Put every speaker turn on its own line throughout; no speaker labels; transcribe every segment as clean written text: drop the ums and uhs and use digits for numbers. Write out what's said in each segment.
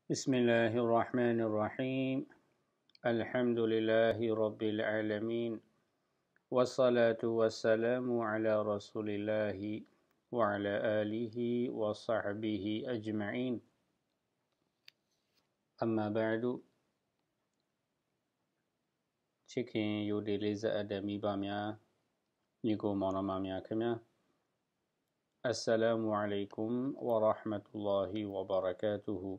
بسم الله الرحمن الرحيم الحمد لله رب العالمين والصلاة والسلام على رسول الله وعلى آله وصحبه أجمعين أما بعد chicken yodeliza adami bamya niko monamamya kemya Assalamu alaikum wa rahmatullahi wa barakatuhu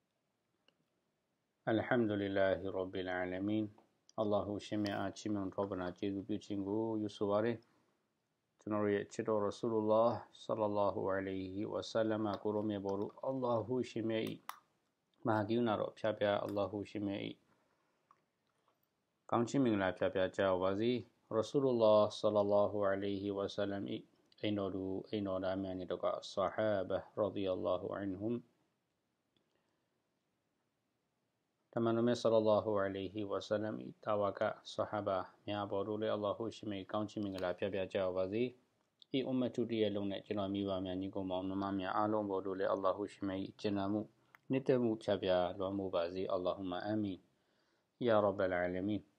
Alhamdulillahi rabbil alamin Allahu shimya chimun robana jesu pyuchingu yusubare ကျွန်တော်ရဲ့ချစ်တော်ရဆူလုလာဆလလာဟူအလိုင်ဟီဝဆလမ်ကိုရောမြတ်ဘော်အလ္လာဟူရှင်မြတ်၏မဟာကရုဏာတော်ဖျားဖျားအလ္လာဟူရှင်မြတ်၏ကောင်းချီးမင်္ဂလာဖျားဖျားကြောက်ပါစေရဆူလုလာဆလလာဟူအလိုင်ဟီဝဆလမ်၏အိမ်တော်သူအိမ်တော်သားများနှင့်တော့ကဆာဟာဘရာဒီအလ္လာဟူအန်ဟွမ်တမန်တော်မြတ်ဆလလာဟူအလိုင်ဟီဝဆလမ်၏တာဝကဆာဟာဘာများဘော်တို့လည်းအလ္လာဟူရှင်မြတ်ကောင်းချီးမင်္ဂလာဖျားဖျားကြောက်ပါစေဤအွမ်မတ်တူတရဲ့လုံးနဲ့ကျွန်တော်မိဘများညီကောင်မောင်နှမများအားလုံးပေါ်တို့လည်းအလ္လာဟူရှိမြတ်ကျင့်နာမှုနှစ်သက်မှုဖြတ်ပြလွှမ်းမိုးပါစေအလ္လာဟူမအာမင်ယာရဘ်အလ်အာလမင်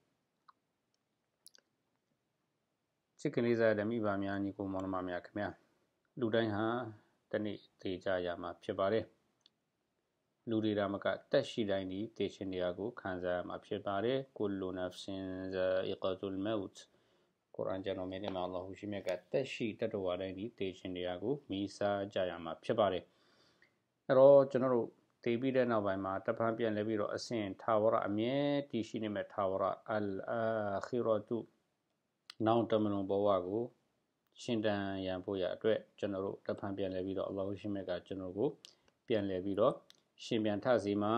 ချစ်ကလေးစားတဲ့မိဘများညီကောင်မောင်နှမများခင်ဗျာလူတိုင်းဟာတနေ့သေကြရမှာဖြစ်ပါတယ်လူတွေဒါမကတက်ရှိတိုင်းဒီသေခြင်းတရားကိုခံစားရမှာဖြစ်ပါတယ်ကုလ်လူနဖ်ဆင်ဇာအီကတ်လ်မောတ်ကုရ်အာန်ကျမ်းတော်မြတ်မှာအလ္လာဟူရှိမြတ်ကတက်ရှိတတ်တော်ဝါတိုင်းဒီသေခြင်းတရားကိုမိစားကြရမှာဖြစ်ပါတယ်အဲ့တော့ကျွန်တော်တို့သေပြီးတဲ့နောက်ပိုင်းမှာတပန်းပြန်လဲပြီးတော့အစဉ်ထာဝရအမြဲတည်ရှိနေမဲ့ထာဝရအလ်အာခီရတုနောက်တမန်တော်ဘဝကိုရှင်တန်ရန်ဖို့ရအတွက်ကျွန်တော်တို့တပန်းပြန်လဲပြီးတော့အလ္လာဟူရှိမြတ်ကကျွန်တော်ကိုပြန်လဲပြီးတော့ရှင်ပြန်ထစီမှာ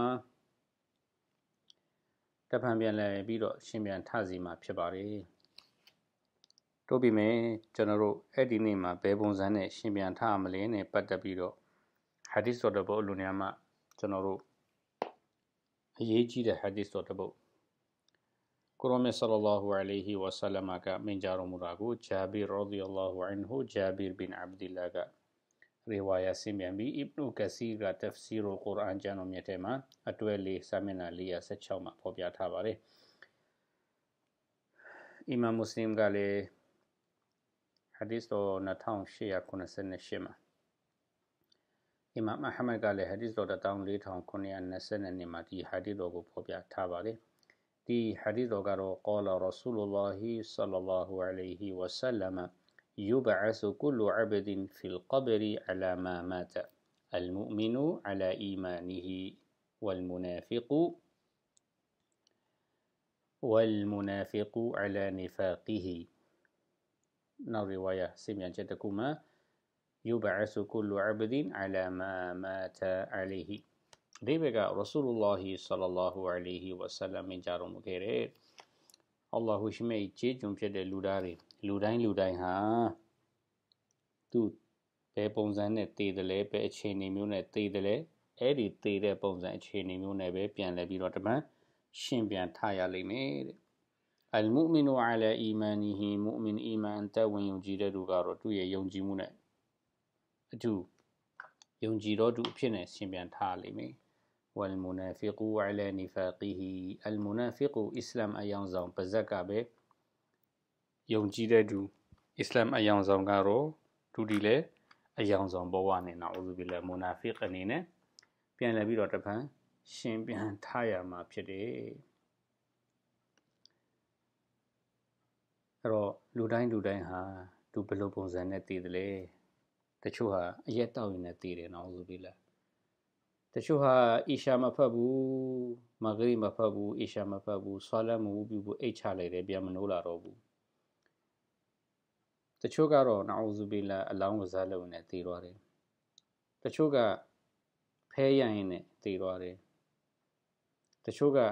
တပန်းပြန်လဲပြီးတော့ရှင်ပြန်ထစီမှာဖြစ်ပါတယ်တို့ပြီမယ်ကျွန်တော်တို့အဲ့ဒီနေ့မှာဘယ်ပုံစံနဲ့ရှင်ပြန်ထမလဲနဲ့ပတ်သက်ပြီးတော့ဟာဒီသ်တော်တစ်ပုဒ်လူနေရာမှာကျွန်တော်တို့အရေးကြီးတဲ့ဟာဒီသ်တော်တစ်ပုဒ်ကိုရောမြတ်ဆလလာဟူအလိုင်ဟီဝဆလမ်ကမင်ဂျာရမူရာကိုဂျာဘီရ်ရဒီအလ္လာဟူအန်ဟူဂျာဘီဘင်အဗ်ဒီလာကရီဝါယာဆင်ပြန်ပြီးအစ်ဘ်နူကစီကတဖ်စီရ်ကုရ်အာန်ကျမ်းတော်မြတ်ထဲမှာအတွဲလေးစာမျက်နှာ416မှာဖော်ပြထားပါတယ်အီမာမ်မွတ်စလင်ကလည်းဟာဒီသ်တော်2898မှာအီမာမ်အဟမဒ်ကလည်းဟာဒီသ်တော်14922မှာဒီဟာဒီသ်တော်ကိုဖော်ပြထားပါတယ်ဒီဟာဒီသ်တော်ကတော့ကောလာရဆူလုလာဟီဆလလာဟူအလိုင်ဟီဝဆလမ်يبعث كل عبد في القبر على ما مات المؤمن على إيمانه والمنافق على نفاقه နောက်ရီဝါယာဆင်ပြန်ချက်တစ်ခုမှာ يبعث كل عبد على ما مات عليه ဒီဘက်ကရဆူလုလာဟီဆလလာဟူအလိုင်ဟီဝဆလမ်ကြားတော်မူခဲ့တဲ့အလ္လာဟူရှိမြတ်ကြီးကျုံဖြစ်တဲ့လူသားတွေလူတိုင်းဟာသူဘယ်ပုံစံနဲ့တည်တယ်လဲဘယ်အခြေအနေမျိုးနဲ့တည်တယ်လဲအဲ့ဒီတည်တဲ့ပုံစံအခြေအနေမျိုးနဲ့ပဲပြန်လဲပြီးတော့တမန်ရှင်ပြန်ထရလိမ့်မယ်တဲ့အလ်မုမင်နူအလာအီမာနီဟီမုမင်အီမန်တဝင်ယုံကြည်တဲ့သူကတော့သူ့ရဲ့ယုံကြည်မှုနဲ့အတူယုံကြည်တော်သူအဖြစ်နဲ့ရှင်ပြန်ထရလိမ့်မယ်والمنافق على نفاقه المنافق اسلام အယောင်ဆောင်ပါဇက်ကပဲယုံကြည်တဲ့သူအစ္စလာမ်အယောင်ဆောင်ကတော့သူဒီလေအယောင်ဆောင်ဘဝနဲ့နာအူဇူဘီလာမူနာဖီကအနေနဲ့ပြန်လဲပြီးတော့တပံရှင်ပြန်ထားရမှာဖြစ်တယ်အဲ့တော့လူတိုင်းဟာသူဘယ်လိုပုံစံနဲ့တည်တယ်လဲတချို့ဟာအရက်တောက်ရင်လည်းတည်တယ်နာအူဇူဘီလာတချို့ဟာအီရှာမဖတ်ဘူးမဂရီမဖတ်ဘူးအီရှာမဖတ်ဘူးဆွာလတ်မဝူပြုဘူးအိတ်ချလိုက်တယ်ပြန်မနိုးလာတော့ဘူးတချို့ကတော့နာအူဇူဘီလာအလောင်းကစားလုပ်နေတည်သွားတယ်တချို့ကဖဲရရင်နဲ့တည်သွားတယ်တချို့က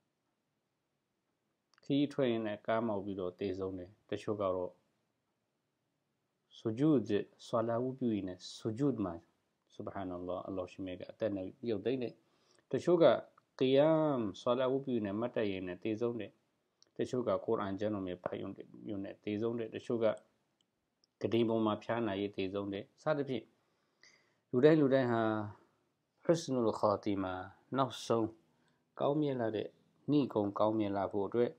ခီးထွက်ရင်နဲ့ကားမောက်ပြီးတော့တည်ဆုံးတယ်တချို့ကတော့ဆူဂျူဒ်ဆွာလာဝူပြုရင်နဲ့ဆူဂျူဒ်မှာSubhanallah အလ္လာဟ်ရှိမြတ်ကအသက်နဲ့ရုပ်သိမ်းတယ်တချို့ကကီယမ်ဆလာဝူပြုနေမတ်တရင်နဲ့တည်ဆုံးတယ်တချို့ကကုရ်အာန်ကျမ်းတော်မြတ်ဖတ်ရုံနဲ့တည်ဆုံးတယ်တချို့ကဂတိပုံမှာဖျားနာရေးတည်ဆုံးတယ်စသဖြင့်လူတိုင်းဟာ husnul khatima နောက်ဆုံးကောင်းမြတ်လာတဲ့နှိကုံကောင်းမြတ်လာဖို့အတွက်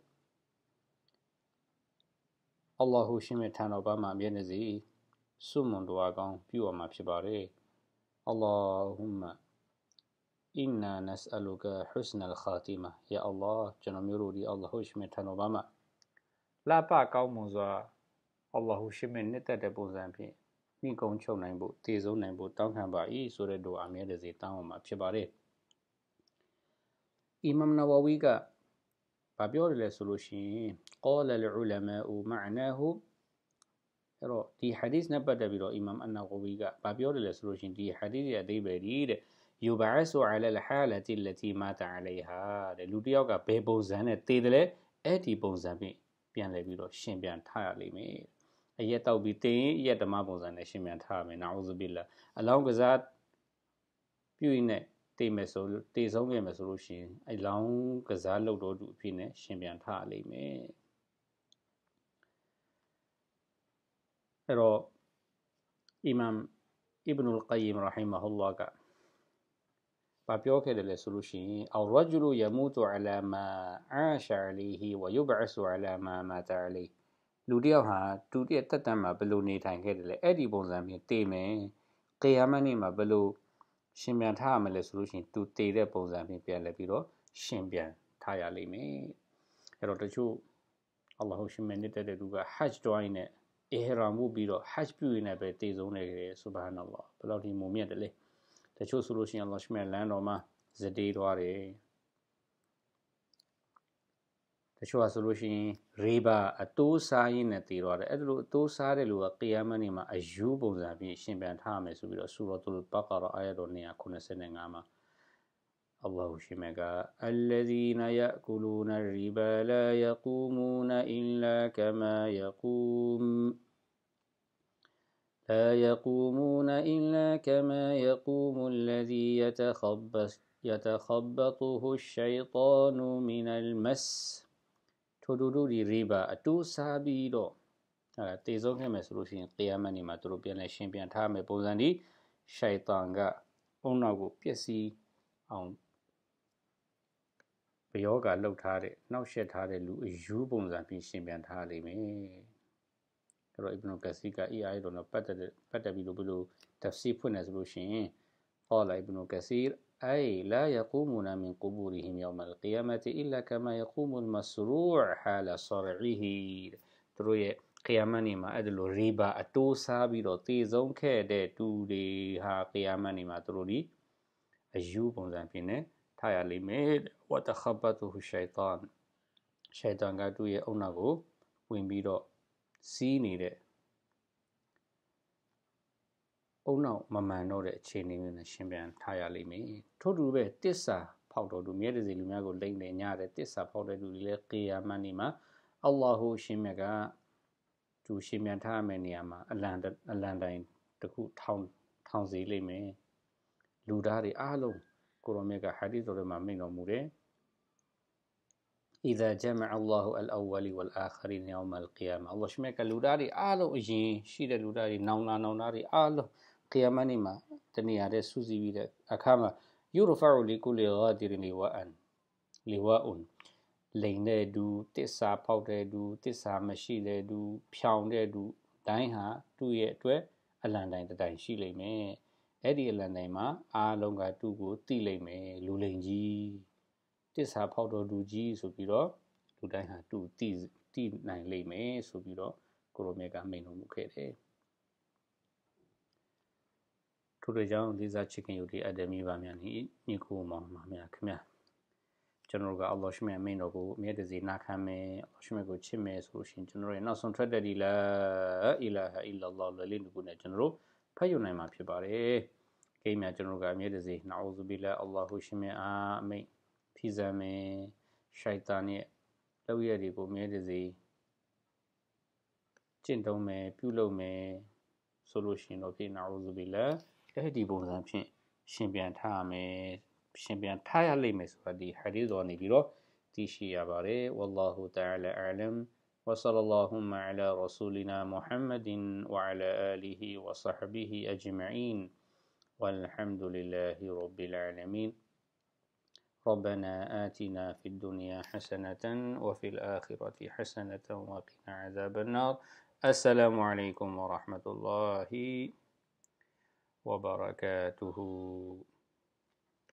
အလ္လာဟူရှင်မြတ်ထံတော်ဘာမှာမြဲနေစေဆုမွန်တော်ကောင်းပြုအပ်မှာဖြစ်ပါတယ်အလ္လာဟူမအင်နာနက်အလူကဟွစနလ်ခါတီမာယာအလ္လာကျွန်တော်မျိုးတို့ဒီအလ္လာဟူရှင်မြတ်ထံတော်ဘာမှာလှပကောင်းမွန်စွာအလ္လာဟူရှင်မြတ်နှစ်သက်တဲ့ပုံစံဖြင့်နှိကုံချုပ်နိုင်ဖို့တည်ဆုံးနိုင်ဖို့တောင်းခံပါ၏ဆိုတဲ့ဒူအာမြဲတစေတောင်းအပ်မှာဖြစ်ပါတယ်အီမမ်နဝဝီကဘာပြောတယ်လဲဆိုလို့ရှိရင် قال العلماء معناه အဲ့တော့ဒီ hadith နဲ့ပတ်သက်ပြီးတော့အီမမ်အန်နဝဝီကဘာပြောတယ်လဲဆိုလို့ရှိရင်ဒီ hadith ရဲ့အဓိပ္ပာယ်ဒီတဲ့ يبعث على الحالة التي مات عليها တဲ့လူတစ်ယောက်ကဘယ်ပုံစံနဲ့တည်တယ်လဲအဲ့ဒီပုံစံဖြင့်ပြန်လဲပြီးတော့ရှင်းပြန်ထားရလိမ့်မယ်အရက်တောက်ပြီးတင်းအရက်ဓမ္မပုံစံနဲ့ရှင်းပြန်ထားရမယ်နာဥဇဘီလာအလောင်းကစားပြုရင်နဲ့တည်မယ်ဆိုတည်ဆုံးခဲ့မယ်ဆိုလို့ရှိရင်အလောင်းကစားလုပ်တော်သူအဖြစ်နဲ့ရှင်းပြန်ထားရလိမ့်မယ်အဲ့တော့အီမမ်အစ်ဘ်နုလ်ကိုင်ယမ်ရဟီမဟူလာကဘာပြောခဲ့တယ်လဲဆိုလို့ရှိရင်အလ်ရဂျူလူယမူတူအလာမာအာရှာအလီဟီဝယူဘအဆူအလာမာမာတာအလီလူတယောက်ဟာသူတည်းတက်တမ်းမှာဘယ်လိုနေထိုင်ခဲ့တယ်လဲအဲ့ဒီပုံစံမျိုးတည်မယ်ကီယာမတ်နေ့မှာဘယ်လိုရှင်းပြန်ထားရမလဲဆိုလို့ရှိရင်သူတည်တဲ့ပုံစံမျိုးပြန်လဲပြီးတော့ရှင်းပြန်ထားရလိမ့်မယ်အဲ့တော့တချို့အလ္လာဟူရှင်မြတ်တဲ့သူကဟဂျ်တွိုင်းနဲ့အီဟရာမ်ဝတ်ပြီးတော့ဟဂျ်ပြုရင်လည်းပဲတည်ဆုံးနေတယ်ဆူဘဟာနလ္လာဘယ်လောက်ဒီမုံမြတ်တယ်လဲတချို့ဆိုလို့ရှိရင်အလ္လာဟ်ရှင်မြတ်လမ်းတော်မှာဇတေးသွားတယ်တချို့ဆိုလို့ရှိရင်ရီဘာအတိုးစားရင်းနဲ့တည်သွားတယ်အဲ့ဒါလိုအတိုးစားတဲ့လူကကီယာမတ်နေ့မှာအယူပုံစံဖြင့်ရှင်းပြန်ထားမယ်ဆိုပြီးတော့ဆူရတ်တုလ်ဘကရာအာယတ်တော်295မှာالله شمك الذين يأكلون الربا لا يقومون إلا كما يقوم الذي يتخبطه الشيطان من المس ထိုတို့ဒီရိဘာအတူစားပြီးတော့တည်ဆုံးခဲ့မယ်ဆိုလို့ရှိရင်ကီယာမတ်နေ့မှာသူတို့ပြန်လဲရှင်းပြန်ထားမယ်ပုံစံဒီရှိုင်တန်ကအုံနောက်ကိုပျက်စီးအောင်ဘယောကလှုပ်ထားတဲ့နှောက်ယှက်ထားတဲ့လူအယူပုံစံပြီးရှင်းပြန်ထားလိမ့်မယ်အဲ့တော့အစ်ဘနူကစီကအေအိုင်တော့ပတ်သက်ပြီးလို့ဘယ်လိုတဖ်စီဖွင့်နေဆိုလို့ရှိရင်ဟောလာအစ်ဘနူကစီأي لا يقومون من قبورهم يوم القيامة إلا كما يقوم المسروع حال صرعه သူတို့ရဲ့ကီယာမတ်နေ့မှာအဲ့ဒါလိုရီဘာအတိုးစားပြီးတော့တည်ဆုံးခဲ့တဲ့သူတွေဟာကီယာမတ်နေ့မှာသူတို့ဒီအယူပုံစံဖြစ်နေထားရလိမ့်မယ်ဝတ်တခဘတ်ဟူရှိုင်တန်ကသူ့ရဲ့အုံနောက်ကိုဝင်ပြီးတော့စီးနေတဲ့အုံနောက်မမှန်တော့တဲ့အခြေအနေမျိုးနဲ့ရှင်းပြန်ထားရလိမ့်မယ်ထို့တူပဲတစ္ဆာဖောက်တော်သူမြဲတဲ့စီလူများကိုလိမ့်နေညတဲ့တစ္ဆာဖောက်တဲ့သူတွေလည်းကီယာမတ်နေ့မှာအလ္လာဟူရှင်မြတ်ကသူရှင်းပြန်ထားရမယ့်နေရာမှာအလံတိုင်တစ်ခုထောင်စီလိမ့်မယ်လူသားတွေအားလုံးကိုရောမြတ်ကဟာဒီသ်တော်မှာမိန့်တော်မူတယ်إذا جمع الله الأول والآخرين يوم القيامة الله شمعك لوداري آلو إجين شيد لوداري نوناري آلو قياماني ما تنياري سوزي بيدا أكاما يرفع لكل غادر لواء لينة دو تسا پاوده دو تسا مشيده دو پياونده دو داين ها تويه توه ألان داين داين شي ليمه هذه ألان داين ما آلو غا توغو تي ليمه لولينجيတစ္ဆာဖောက်တော်သူကြီးဆိုပြီးတော့လူတိုင်းဟာသူတိနိုင်လိမ့်မယ်ဆိုပြီးတော့ကိုရိုမြတ်ကမိန့်တော်မူခဲ့တယ်ထို့တဲ့ကြောင့်လေးစားချစ်ခင်ယူတဲ့အဒမီပါများညီကိုမောင်နှမများခင်ဗျာကျွန်တော်ကအလ္လာဟ်ရှမြတ်မိန့်တော်ကိုအမြဲတစေနာခံမယ်အလ္လာဟ်ရှမြတ်ကိုချစ်မယ်ဆိုလို့ရှိရင်ကျွန်တော်ရဲ့နောက်ဆုံးထွက်တဲ့ဒီလာအီလာဟအီလာလ္လာဟ်လေးကိုနဲ့ကျွန်တော်တို့ဖတ်ယူနိုင်မှာဖြစ်ပါတယ်ကိမ်းမြကျွန်တော်ကအမြဲတစေနာအူဇူဘီလာအလ္လာဟ်ရှမြတ်အာမိန်ဖိဇာမယ်ရှိုက်တန်ရဲ့လောက်ရတွေကိုအမြဲတစေကျင့်သုံးမယ်ပြုလုပ်မယ်ဆိုလို့ရှိရင်တော့ဖြစ်နာအူဇူဘီလာအဲ့ဒီပုံစံဖြင့်ရှင်ပြန်ထားရမယ်ရှင်ပြန်ထားရလိမ့်မယ်ဆိုတာဒီဟာဒီသ်တော်နေပြီးတော့သိရှိရပါတယ်ဝလ္လာဟူတအာလာအလမ်وصلى اللهم على رسولنا محمد وعلى آله وصحبه أجمعين والحمد لله رب العالمين ربنا آتنا في الدنيا حسنة وفي الآخرة حسنة وقنا عذاب النار. السلام عليكم ورحمة الله وبركاته.